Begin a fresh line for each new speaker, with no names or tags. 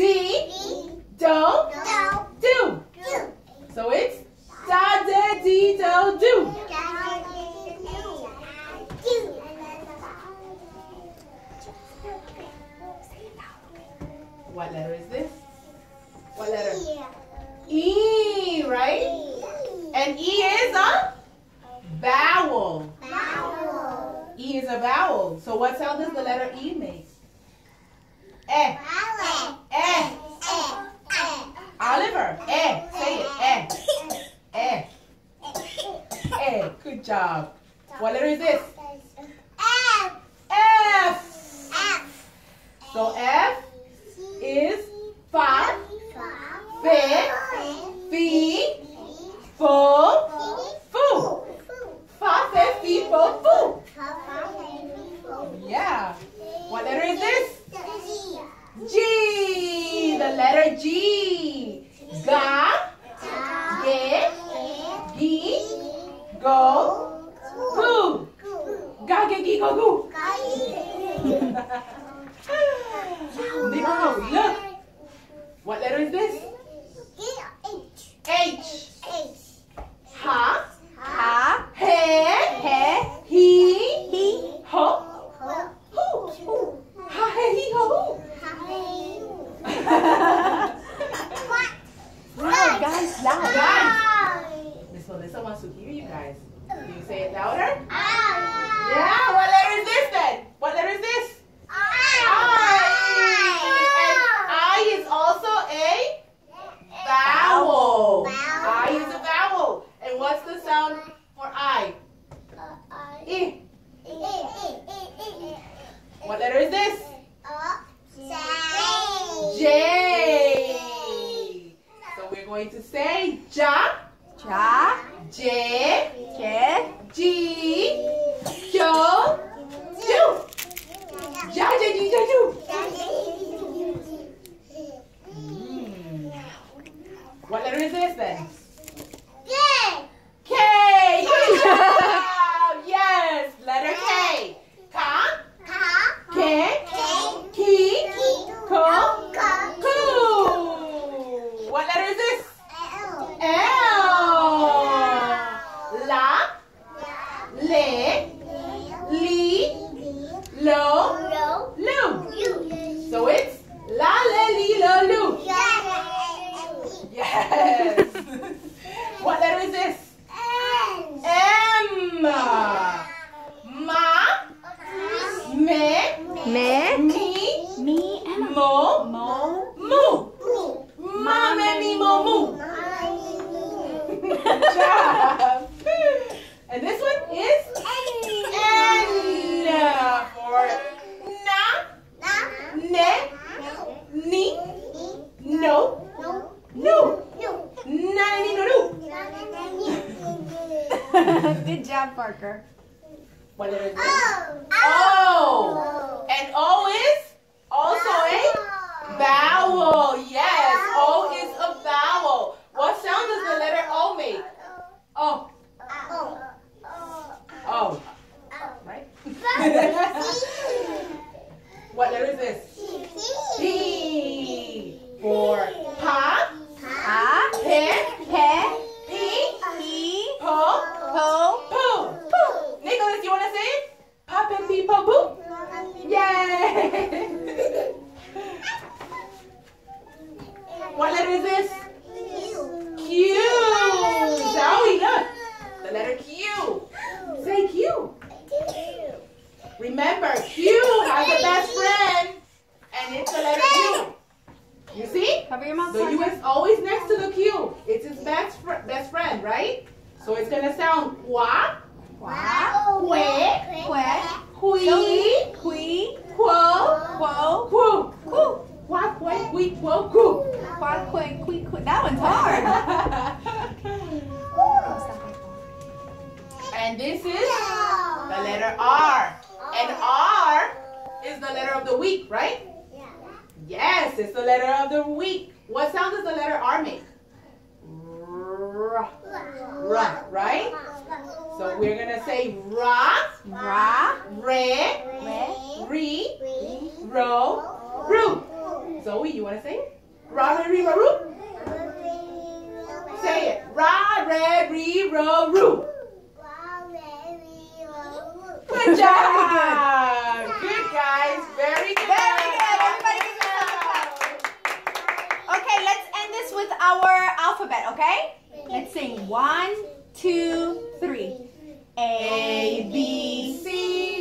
do, do. So it's da, da, dee, do, do. What letter is this? What letter? E, right? And E is a vowel. E is a vowel. So what sound does the letter E make? Eh. Eh. Oliver. Eh. Say it. Eh. Eh. Good job. What letter is this? F. So F is fa, fe, fi, fo, fu. Fa, fe, fi, fo, fu. Yeah. What letter is this? G. The letter G. Ga, ge, gi, go, gu. Ga, ge, gi, go, gu. Nicole, look. What letter is this? H. Ha, he, he, ho, hu. Ha, he, he, ho, hu. Loud, guys, loud. Guys. Miss Melissa wants to hear you guys. Can you say it louder? Yeah, what letter is this then? What letter is this? I. And I is also a vowel. I is a vowel. And what's the sound for I? I. What letter is this? J. So we're going to say ja, J, G, Jo, Ju. Ja, ja, ji, ja, ju. What letter is this then? K. Good job. Yes, letter K. Ka, ke, ki, ko, ku. What letter is this? L. La, le, li, lo, lu. So it's la, le, li, lo, lu. Yes. What letter is this? M. Ma, me, mi, mo, mu. Ma, me, mi, mo, mu. Good job. And this one is N for na, ne, ni, no, nu. Na, ni, no, nu.
Good job, Parker.
What letter is this? O. And O is also a vowel. Yes, O is a vowel. What sound does the letter O make? O. O. Right? What letter is this? P. For pa, pe, pi, po, poo. Nicholas, you want to say it? Pop and pee, po, poo. Yay! What letter is this? Q. Zoe, look. The letter Q. Say Q. Remember, Q has a best friend, and it's the letter U. You see?
Cover your mouth.
The U is always next to the Q. It's his best friend, right? So it's going to sound qua, que, qui, quo, ku. Qua, que, qui, quo, ku.
That one's hard.
And this is the letter R. And R is the letter of the week, right? Yes, it's the letter of the week. What sound does the letter R make? R, right? So we're going to say ra, re, ri, ro, ru. Zoe, you want to say it? Ra, re, re, ra, roo. Say it. Ra, re, re, ra, roo. Good job. Good, guys. Very good.
Very good. Everybody give yourself a clap. Okay, let's end this with our alphabet, okay? Let's sing 1, 2, 3. A, B,
C,